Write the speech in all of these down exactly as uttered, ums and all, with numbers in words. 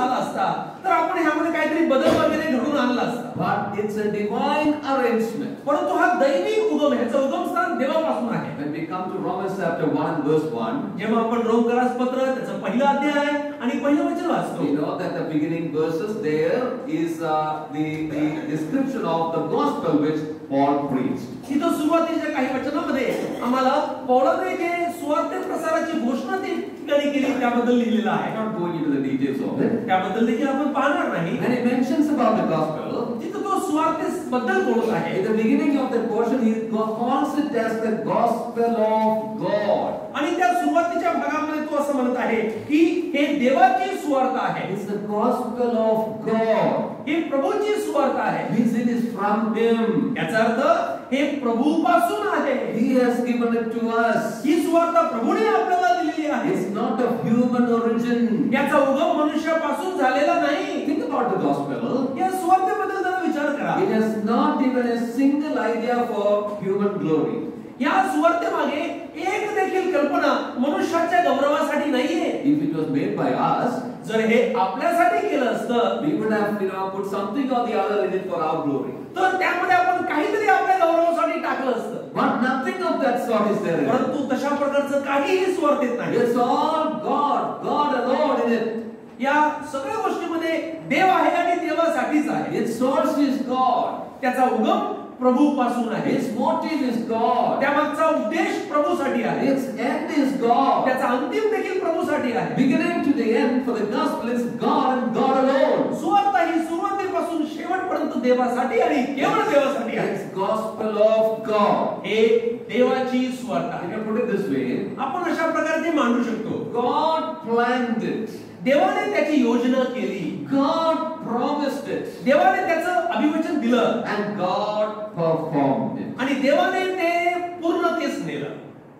झाला असता तर आपण ह्यामध्ये काहीतरी बदल वगैरे घडून आणला असता. But it's a divine arrangement. परंतु हा दैविक उगम, ह्याचं उगम स्थान देवापासून आहे. When we come to Romans chapter one and verse one, जेव्हा आपण रोमकरास पत्र त्याचा पहिला अध्याय आणि पहिलं वचन वाचतो, we know that the beginning verses there is uh, the the description of the gospel which Paul preached. इथं सुरुवातीच्या काही वचनामध्ये आम्हाला पौलाने जे सुवार्ते प्रसाराची घोषणा ती ठिकाणी केली त्याबद्दल लिहिलेलं आहे. I'm not going into the details of it. त्याबद्दल देखील आपण पाहणार नाही. And he mentions about the gospel. तिथं तो सुवार्तेबद्दल बोलत आहे. In the beginning of that portion, he calls it as the gospel of God. आणि त्या सुरुवातीच्या भागामध्ये तो असं म्हणत आहे की हे देवाची सुवार्ता आहे. It's the gospel of God. हे प्रभूची सुवार्ता आहे. Means it is from Him. याचा अर्थ हे प्रभूपासून आहे. He has given it to us. ही सुवार्ता प्रभूने आपल्याला दिलेली आहे. It's not of human origin. याचा उगम मनुष्यापासून झालेला नाही. Think about the gospel. या सुवार्तेबद्दल जरा विचार करा. It has not even a single idea for human glory. या सुवार्तेमागे एक देखील कल्पना मनुष्याच्या गौरवासाठी नाहीये. If it was made by us, जर हे आपल्यासाठी केलं असतं, we would have, you know, put something or the other in it for our glory. तर त्यामध्ये आपण काहीतरी आपल्या गौरवासाठी टाकलं असतं. But nothing of that sort is there. परंतु तशा प्रकारचं काहीही सुवार्तेत नाही. It's all God, God alone in it. या सगळ्या गोष्टीमध्ये देव आहे आणि देवासाठीच आहे. Its source is God. त्याचा उगम प्रभूपासून आहे. Its motive is God. त्यामागचा उद्देश प्रभूसाठी आहे. Its end is God. त्याचा अंतिम देखील प्रभूसाठी आहे. Beginning to the end, for the gospel is God and God alone. सुवार्ता ही सुरुवातीपासून शेवटपर्यंत देवासाठी आणि केवळ देवासाठी आहे. It's gospel of God. हे देवाची सुवार्ता You आहे. can put it this way. आपण अशा प्रकारे ते मांडू शकतो. God planned it. देवाने त्याची योजना केली. God promised it. देवाने त्याचं अभिवचन दिलं And God performed it. आणि देवाने ते पूर्णतेस नेलं.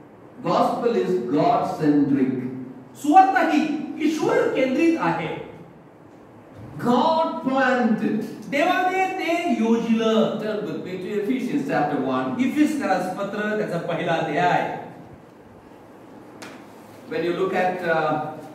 Gospel is God centric. सुवार्ता ही ईश्वर केंद्रित आहे. God planned it. देवाने ते योजिलं. Turn with me to Ephesians chapter one. इफिसकरास पत्र त्याचा पहिला अध्याय. When you look at uh,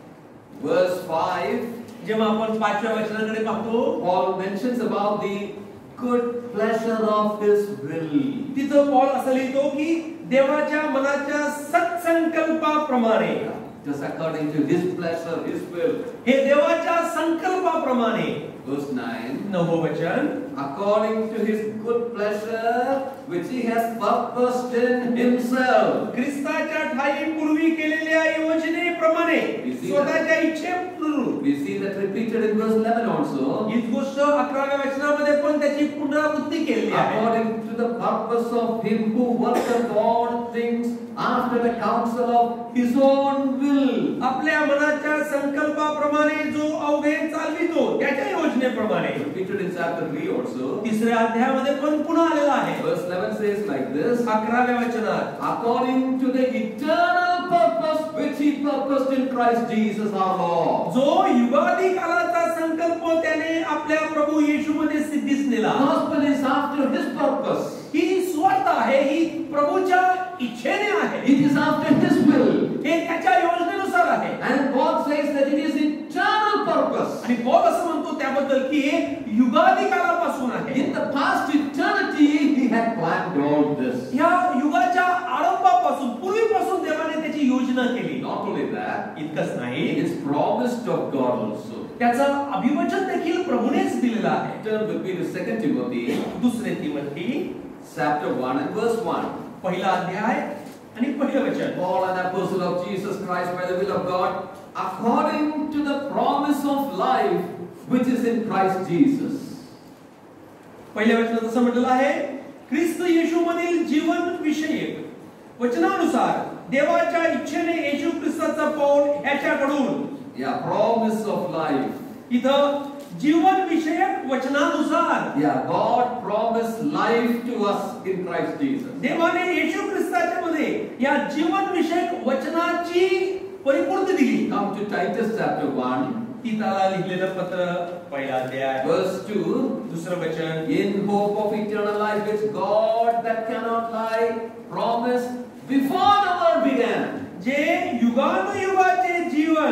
verse five, जेव्हा आपण पाचव्या वचनाकडे पाहतो, Paul mentions about the good pleasure of His will. तिथं पौल असं लिहितो की देवाच्या मनाच्या सत्संकल्पाप्रमाणे, Just according to His pleasure, His will. हे देवाच्या संकल्पाप्रमाणे. Verse nine. नववं वचन. According to His good pleasure, which He has purposed in Himself. ख्रिस्ताच्या ठायी पूर्वी केलेल्या योजनेप्रमाणे स्वतःच्या इच्छेनुरूप. We see that repeated in verse eleven also. हीच गोष्ट अकराव्या वचनामध्ये पण त्याची पुनरावृत्ती केलेली आहे. According to the purpose of Him who worketh all things after the counsel of His own will. आपल्या मनाच्या संकल्पाप्रमाणे जो अवघे चालवितो त्याच्या योजनेप्रमाणे. Repeated in chapter three also. तिसऱ्या अध्यायामध्ये पण पुन्हा आलेला आहे. Verse eleven says like this. अकराव्या वचनात, According to the eternal purpose which He purposed in Christ Jesus our Lord. जो युगादी कालाचा संकल्प त्याने आपल्या प्रभू येशूमध्ये सिद्धीस नेला. Gospel is after His purpose. ही सुवार्ता आहे, ही प्रभूच्या इच्छेने आहे. It is after His will. हे त्याच्या योजनेनुसार आहे. And God says that it is eternal purpose. आणि पौल असं म्हणतो त्याबद्दल की हे युगादी कालापासून आहे. In the past eternity He had planned all this. ह्या युगाच्या आरंभापासून पूर्वीपासून देवाने त्याची योजना केली. Not only that, इतकंच नाही, it is promised of God also. त्याचं अभिवचन देखील प्रभूनेच दिलेलं आहे. Turn with me to Second Timothy. दुसरे Timothy Chapter one and verse one. पहिला अध्याय आणि पहिलं वचन. Paul, an apostle of Jesus Christ by the will of God, according to the promise of life which is in Christ Jesus. पहिल्या वचनात असं म्हटलेलं आहे, ख्रिस्त येशूमधील जीवन विषयक वचनानुसार देवाच्या इच्छेने येशू ख्रिस्ताचा पौल याच्याकडून. Yeah, promise of life. इथं जीवन विषयक वचनानुसार. Yeah, God promised life to us in Christ Jesus. देवाने येशू ख्रिस्ताच्या मध्ये या जीवन विषयक वचनाची परिपूर्ती दिली. Come to Titus chapter one. तीताला लिहिलेलं पत्र पहिला अध्याय verse two. दुसरं वचन. In hope of eternal life which God that cannot lie promised before the world began. जे युगानुयुगाचे जीवन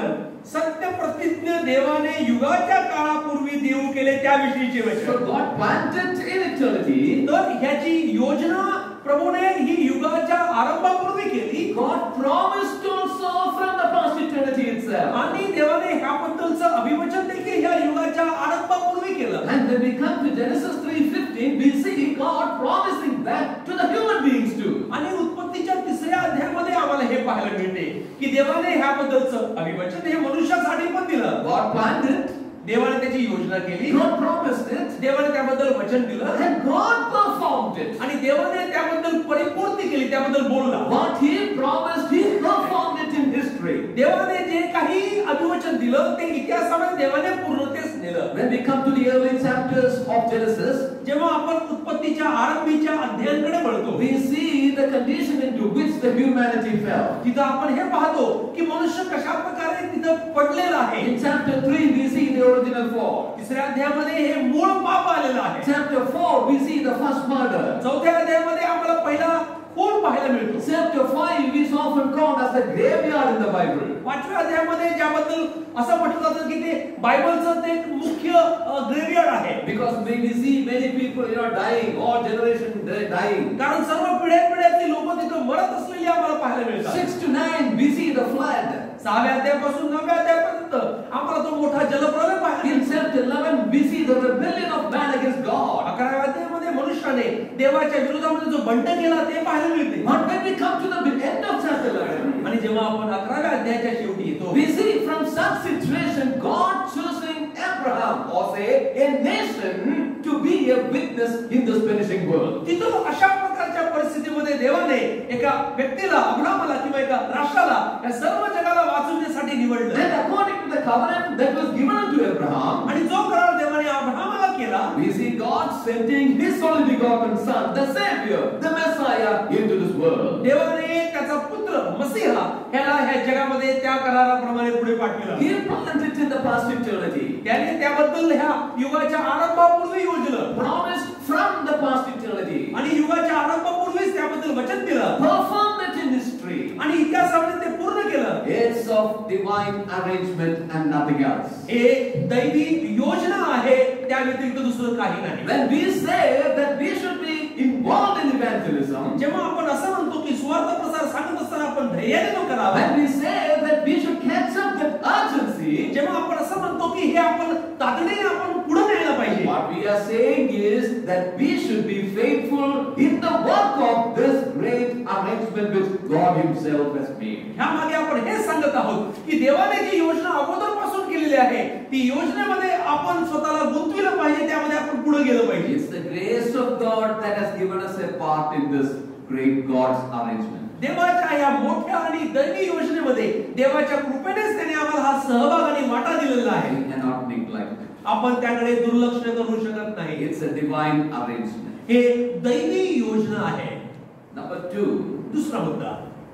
सत्य प्रतिज्ञ देवाने युगाच्या काळापूर्वी देऊ केले त्याविषयीचे So वचन. God planted in eternity. तर ह्याची योजना प्रभूने ही युगाच्या आरंभापूर्वी केली. God promised also from the past eternity itself. आणि देवाने ह्याबद्दलचं अभिवचन देखील ह्या युगाच्या आरंभापूर्वी केलं. And when we come to Genesis three fifteen, we see God promising that to the human beings too. आणि उत्पत्तीच्या तिसऱ्या अध्यायामध्ये आम्हाला हे पाहायला मिळते की देवाने ह्याबद्दलचं अभिवचन हे मनुष्यासाठी पण दिलं. God planned it. देवाने त्याची योजना केली. God promised it. देवाने त्याबद्दल वचन दिलं. And God performed it. आणि देवाने त्याबद्दल परिपूर्ती केली, त्याबद्दल बोलला. What He promised, He performed it in history. देवाने जे काही अभिवचन दिलं ते इतिहासामध्ये देवाने पूर्णतेस नेलं. When we come to the early chapters of Genesis, जेव्हा आपण उत्पत्तीच्या आरंभीच्या अध्यायांकडे वळतो, we see the condition into which the humanity fell. तिथं आपण हे पाहतो की मनुष्य कशा प्रकारे तिथं पडलेला आहे. In chapter three, we see the original fall. तिसऱ्या अध्यायामध्ये हे मूळ पाप आलेलं आहे. Chapter four, we see the first murder. चौथ्या अध्यायामध्ये आम्हाला पहिला खून पाहायला मिळतो. Chapter five is often called as the graveyard in the Bible. पाचव्या अध्यायामध्ये ज्याबद्दल असं म्हटलं जातं की ते बायबलचं ते एक मुख्य ग्रेव्हयार्ड आहे. Because we we see many people, you know, dying, all generation dying. कारण सर्व पिढ्या पिढ्यातली लोक तिथं मरत असलेली आम्हाला पाहायला मिळतात. Six to nine, we see the flood. सहाव्या अध्यायापासून नवव्या अध्यायापर्यंत आम्हाला तो मोठा जलप्रलय पाहायला. In chapter eleven, we see the rebellion of man against God. अकराव्या अध्यायामध्ये मनुष्याने देवाच्या विरोधामध्ये जो बंड केला ते पाहायला मिळते. But when we come to the end of chapter eleven, आणि जेव्हा आपण अकराव्या अध्यायाच्या शेवटी येतो, we see from such situation God choosing Abraham, or say a nation, to be a witness in this perishing world. तिथं अशा प्रकारच्या परिस्थितीमध्ये देवाने एका व्यक्तीला, अब्राहमाला किंवा एका राष्ट्राला या सर्व जगाला वाचवण्यासाठी निवडलं. And according to the covenant that was given unto Abraham, आणि जो करार देवाने अब्राहमाला केला, we see God sending His only begotten Son, the Savior, the Messiah, into this world. देवाने त्याचा पुत्र मसीहा ह्याला ह्या जगामध्ये त्या कराराप्रमाणे पुढे पाठविला. He planned it in the past eternity. त्याने त्याबद्दल ह्या युगाच्या आरंभापूर्वी योजलं. Promised from the past eternity. आणि युगाच्या आरंभापूर्वीच त्याबद्दल वचन दिलं. Performed it in history. आणि इतिहासामध्ये ते पूर्ण केलं. It's of divine arrangement and nothing else. हे दैवी योजना आहे, त्या व्यतिरिक्त दुसरं काही नाही. When we say that we should be involved in evangelism, जेव्हा आपण असं म्हणतो की सुवार्थ प्रसार सांगत असताना आपण धैर्याने तो करावा, when we say that we should catch up that urgency, जेव्हा आपण असं म्हणतो की हे आपण तातडीने आपण पुढे न्यायला पाहिजे, what we are saying is that we should be faithful in the work of this great arrangement which God Himself has made. ह्या मागे आपण हे सांगत आहोत की देवाने जी योजना अगोदरपासून केलेली आहे ती योजनेमध्ये आपण स्वतःला गुंतविलं पाहिजे, त्यामध्ये आपण पुढे गेलं पाहिजे. It's the grace of God that has given us a part in this great God's arrangement. देवाच्या या मोठ्या आणि दैवी योजनेमध्ये देवाच्या कृपेनेच त्याने आम्हाला हा सहभाग आणि वाटा दिलेला आहे. We cannot neglect it. आपण त्याकडे दुर्लक्ष करू शकत नाही. It's a divine arrangement. हे दैवी योजना आहे. Number two, दुसरा मुद्दा,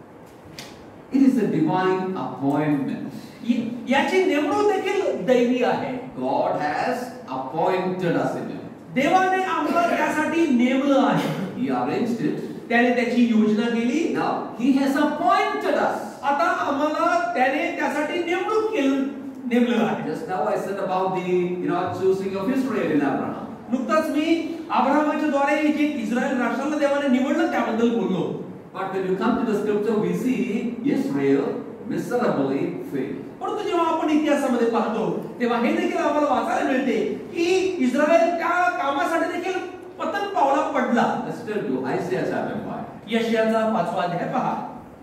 it is a divine appointment. याची नेमणूक देखील दैवी आहे. God has appointed us in it. देवाने आम्हाला त्यासाठी नेमलं आहे. He arranged it. त्याने त्याची योजना केली. Now He has appointed us. आता आम्हाला त्याने त्यासाठी नेमणूक केलं नेमलेलं आहे. Just now I said about the you know choosing of Israel in Abraham. नुकताच मी अब्राहमाच्या द्वारे जे इस्रायल राष्ट्राला देवाने निवडलं त्याबद्दल बोललो. But when you come to the scripture, we see Israel miserably failed. परंतु जेव्हा आपण इतिहासामध्ये पाहतो तेव्हा हे देखील आम्हाला वाचायला मिळते की इस्रायल त्या कामासाठी देखील पतन पावला पडला. Let's turn to Isaiah chapter five. यशायाचा पाचवा अध्याय पहा.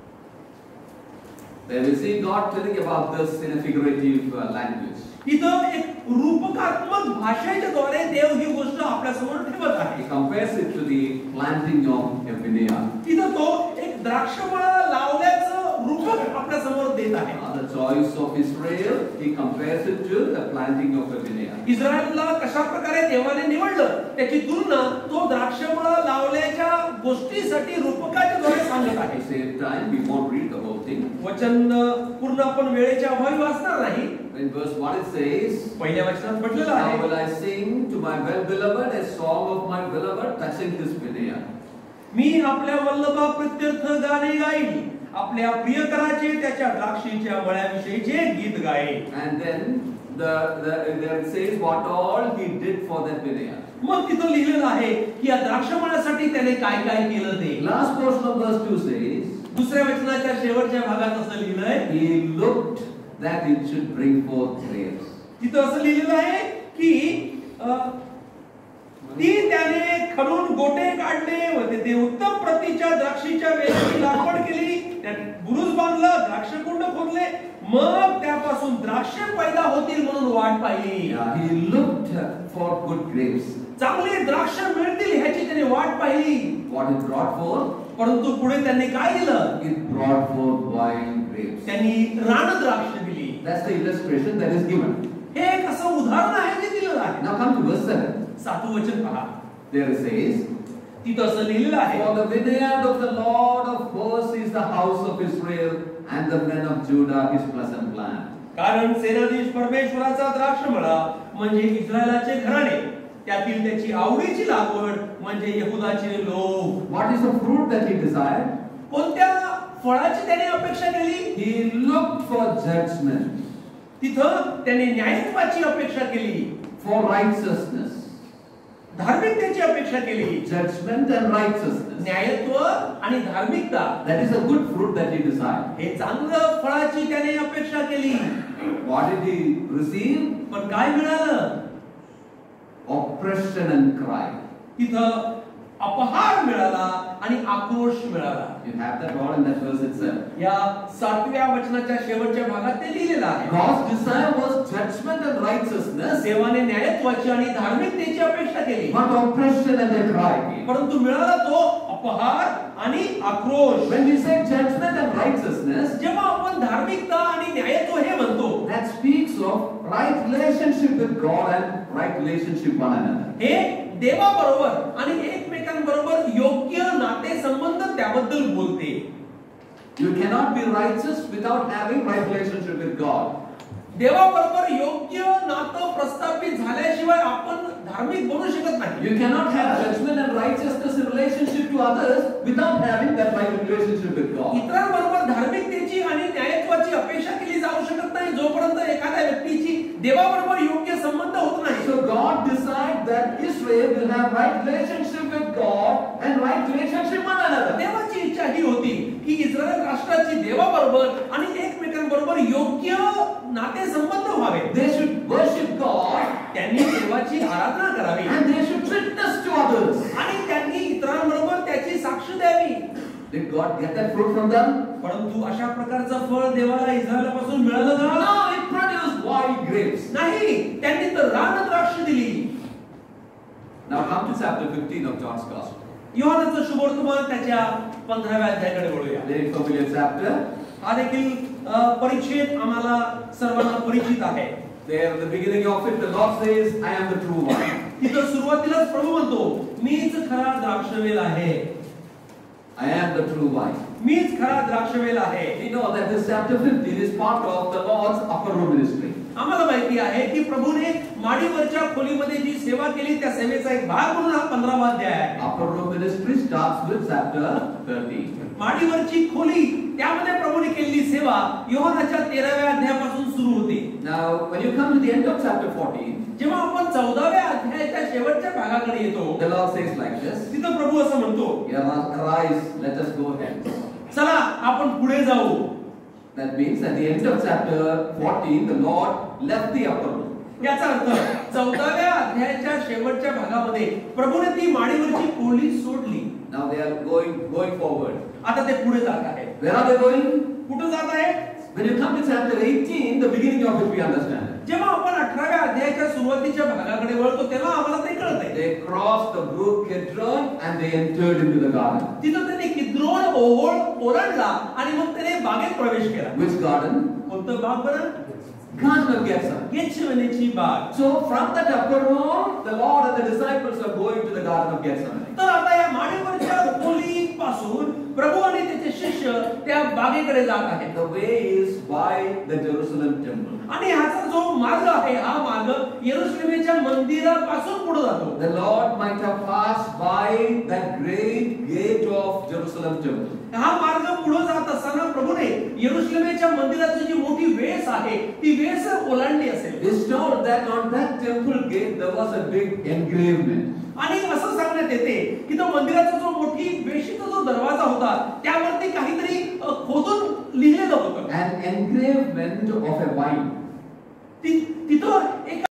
There we see God telling about this in a figurative uh, language. इथं एक रूपकात्मक भाषेच्या द्वारे देव ही गोष्ट आपल्या समोर ठेवत आहे. He compares it to the planting of a vineyard. इथं तो एक द्राक्षमळा लावल्याचं रूपक आपल्या समोर देत आहे. The choice of Israel, He compares it to the planting of a vineyard. इस्रायलला कशा प्रकारे देवाने निवडलं त्याची तुलना तो द्राक्षमळा लावल्याच्या गोष्टीसाठी रूपकाच्या द्वारे सांगत आहे. At the same time, we won't read the whole thing. वचन पूर्ण आपण वेळेच्या अभावी वाचणार नाही. In verse one it says, पहिल्या वचनात म्हटलेलं आहे, Now will I sing to my well-beloved a song of my beloved touching this vineyard. मी आपल्या वल्लभा प्रित्यर्थ गाणे गाईन आपल्या प्रियकराचे त्याच्या द्राक्षीच्या मळ्याविषयीचे गीत गाये. And then the, the there it says what all he did for that vineyard. मग तिथं लिहिलेलं आहे की या द्राक्षमळ्यासाठी त्याने काय काय केलं ते. Last portion of verse two says, दुसऱ्या वचनाच्या शेवटच्या भागात असं लिहिलंय, he looked that it should bring forth grapes. तिथं असं लिहिलेलं आहे की अं, ती त्याने खडून गोटे काढले व ते उत्तम प्रतीच्या द्राक्षीच्या वेलाची लागवड केली, त्याने बुरुज बांधलं, द्राक्षकुंड खोदले, मग त्यापासून द्राक्ष पैदा होतील म्हणून वाट पाहिली. Yeah, he looked for good grapes. चांगली द्राक्ष मिळतील ह्याची त्याने वाट पाहिली. What it brought forth? परंतु पुढे त्यांनी काय दिलं? It brought forth wine grapes. त्यांनी रान द्राक्ष दिली. That's the illustration that is given. हे एक असं उदाहरण आहे जे दिलेलं आहे. Now come to verse seven. सातवं वचन पहा. There it says, तिथं असं लिहिलेलं आहे, for the vineyard of the Lord of hosts is the house of Israel, and the men of Judah his pleasant land. कारण सेनाधीश परमेश्वराचा द्राक्षमळा म्हणजे इस्रायलाचे घराणे, त्यातील त्याची आवडीची लागवड म्हणजे यहूदाचे लोक. What is the fruit that he desired? कोणत्या फळाची त्याने अपेक्षा केली? He looked for judgment, तिथं त्याने न्यायत्वाची अपेक्षा केली, for righteousness. धार्मिकतेची अपेक्षा केली. Judgment and righteousness. न्यायत्व आणि धार्मिकता, That is a good fruit that he desired. हे चांगलं फळाची त्याने अपेक्षा केली. What did he receive? पण काय मिळालं? Oppression and cry. तिथं अपहार मिळाला आणि आक्रोश मिळाला. You have that all in that verse itself. या सातव्या वचनाच्या शेवटच्या भागात ते लिहिलेलं आहे. God's desire was judgment and righteousness, देवाने न्यायत्वाची आणि धार्मिकतेची अपेक्षा केली, but oppression and a cry came. परंतु मिळाला तो अपहार आणि आक्रोश. When we say judgment and righteousness, जेव्हा आपण धार्मिकता आणि न्यायत्व हे म्हणतो, that speaks of right relationship with God and right relationship one another. हे देवाबरोबर आणि एकमेकांबरोबर योग्य नाते संबंध त्याबद्दल बोलते. You cannot be righteous without having right relationship with God. देवाबरोबर योग्य नातं प्रस्थापित झाल्याशिवाय आपण धार्मिक बनू शकत नाही. You cannot have judgment and righteousness in relationship to others without having that right relationship with God. इतरांबरोबर धार्मिकतेची आणि न्यायत्वाची अपेक्षा केली जाऊ शकत नाही जोपर्यंत एखाद्या व्यक्तीची देवाबरोबर योग्य संबंध होत नाही. So God decided that Israel will have right relationship with God and right relationship with one another. देवाची इच्छा ही होती की इस्रायल राष्ट्राची देवाबरोबर आणि एकमेकांबरोबर योग्य नाते संबंध व्हावे. They should worship God त्यांनी देवाची आराधना करावी and they should witness to others. आणि त्यांनी इतरांबरोबर त्याची साक्ष द्यावी. Did God get that fruit from them? परंतु अशा प्रकारचं फळ देवाला इस्रायलापासून मिळालं का? No, it produced wild grapes. नाही, त्यांनी तर रान द्राक्ष दिली. Now come to chapter fifteen of John's Gospel. योहानाचं शुभवर्तमान त्याच्या पंधराव्या अध्यायाकडे वळूया. Very familiar chapter. हा देखील परिच्छेद आम्हाला सर्वांना परिचित आहे. There at the beginning of it, the Lord says, I am the true vine. तिथं सुरुवातीलाच प्रभू म्हणतो, मीच खरा द्राक्षवेल आहे. I am the true vine. मीच खरा द्राक्षवेल आहे. We know that this chapter fifteen is part of the Lord's upper room ministry. आम्हाला माहिती आहे की प्रभूने माडीवरच्या खोलीमध्ये जी सेवा केली त्या सेवेचा एक भाग म्हणून हा पंधरावा अध्याय आहे. Upper room ministry starts with chapter thirteen. माडीवरची खोली त्यामध्ये प्रभूने केलेली सेवा योहानाच्या तेराव्या अध्यायापासून सुरू होते. Now when you come to the end of chapter fourteen, जेव्हा आपण चौदाव्या अध्यायाच्या शेवटच्या भागाकडे येतो, the Lord says like this. तिथं प्रभू असं म्हणतो, Arise, let us go ahead. चला आपण पुढे जाऊ. That means at the end of chapter fourteen, the Lord left the upper room. याचा अर्थ चौदाव्या अध्यायाच्या शेवटच्या भागामध्ये प्रभूने ती माडीवरची खोली सोडली. Now they are going going forward. आता ते पुढे जात आहे. Where are they going? कुठे जात आहे? When you come to chapter eighteen, the beginning of it we understand. जेव्हा आपण अठराव्या अध्यायाच्या सुरुवातीच्या भागाकडे वळतो तेव्हा आम्हाला ते कळतंय. They crossed the brook Kidron and they entered into the garden. तिथं त्यांनी किद्रोन ओहोळ ओलांडला आणि मग त्याने बागेत प्रवेश केला. Which garden? कोणतं बाग बरं? Garden of Gethsemane. गेतशेमनेची बाग. So from that upper room, the Lord and the disciples are going to the garden of Gethsemane. तर आता या माडीवरच्या खोलीपासून प्रभू आणि त्याचे शिष्य त्या बागेकडे जात आहेत. The way is by the Jerusalem temple. आणि ह्याचा जो मार्ग आहे हा मार्ग यरूशलेमच्या मंदिरापासून पुढे जातो. The Lord might have passed by that great gate of Jerusalem temple. हा मार्ग पुढे जात असताना प्रभूने यरूशलेमच्या मंदिराची जी मोठी वेस आहे ती वेस ओलांडली असेल. It's told that on that temple gate there was a big engravement. आणि असं सांगण्यात येते की तो मंदिराचा जो मोठी वेशीचा जो दरवाजा होता त्यावरती काहीतरी खोदून लिहिलेलं होतं. An engravement of a vine. तिथं एक